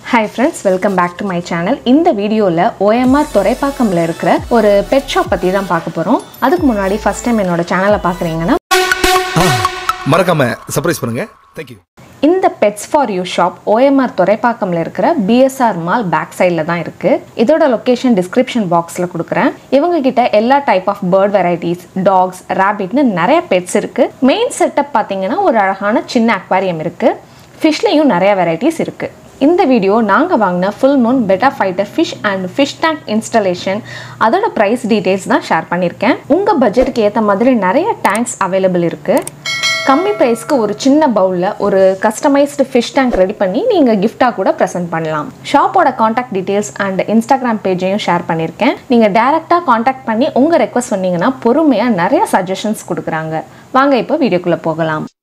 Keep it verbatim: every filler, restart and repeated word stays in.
Hi friends, welcome back to my channel. In the video la O M R Thoraipakkam la irukra oru pet shop பத்தி தான் பார்க்க போறோம். அதுக்கு முன்னாடி first time என்னோட சேனலை பார்க்கறீங்கன்னா மறக்காம சர்ப்ரைஸ் பண்ணுங்க. Thank you. இந்த pets for you shop O M R Thoraipakkam la இருக்கிற B S R mall back side la தான் இருக்கு. இதோட location description box ல கொடுக்கிறேன். இவங்க கிட்ட எல்லா type of bird varieties, dogs, rabbit னு நிறைய pets இருக்கு. Main setup பாத்தீங்கன்னா ஒரு அழகான சின்ன aquarium இருக்கு. Fishலயும் நிறைய varieties இருக்கு. இந்த வீடியோ நாங்க வாங்குன full moon betta fighter fish and fish tank installation அதோட price details தான் ஷேர் பண்ணிருக்கேன். உங்க பட்ஜெட்டுக்கு ஏத்த மாதிரி நிறைய tanks available இருக்கு. கம்மி பிரைஸ்க்கு ஒரு சின்ன பவுல்ல ஒரு கஸ்டமைஸ்டு fish tank ரெடி பண்ணி நீங்க gift-ஆ கூட present பண்ணலாம். ஷாப்போட contact details and Instagram page-ஐயும் ஷேர் பண்ணிருக்கேன். நீங்க டைரக்ட்டா contact பண்ணி உங்க request பண்ணீங்கனா பொறுமையா நிறைய suggestions கொடுக்கறாங்க. வாங்க இப்போ வீடியோக்குள்ள போகலாம்.